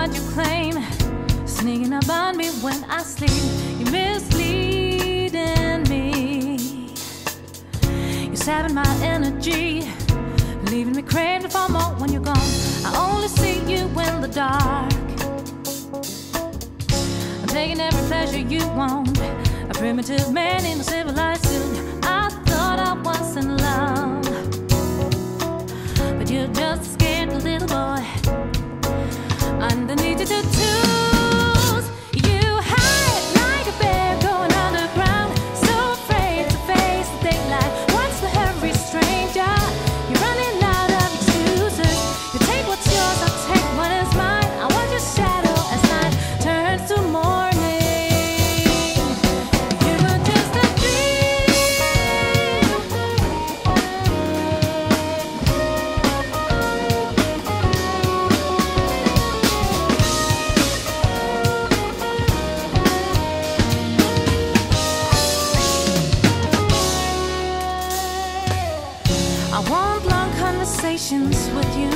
what you claim, sneaking up on me when I sleep. You're misleading me. You're sapping my energy, leaving me craving for more when you're gone. I only see you in the dark. I'm taking every pleasure you want, a primitive man in a civilized suit. I thought I was in love, but you're just a scared little boy. Underneath your tattoos, you hide like a bear going underground, so afraid to face the daylight. What's the hurry, stranger? You're running out of excuses. You take what's yours, I'll take what is mine. I want your shadow as night turns to morning. You were just a dream. I want long conversations with you.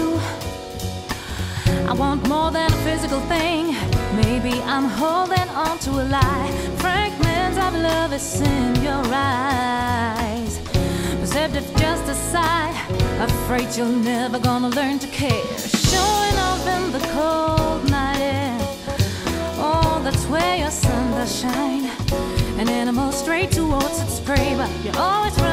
I want more than a physical thing. Maybe I'm holding on to a lie. Fragments of love is in your eyes. Perceptive just a sigh, afraid you're never gonna learn to care. Showing off in the cold night air. Oh, that's where your sun does shine. An animal straight towards its prey, but you're always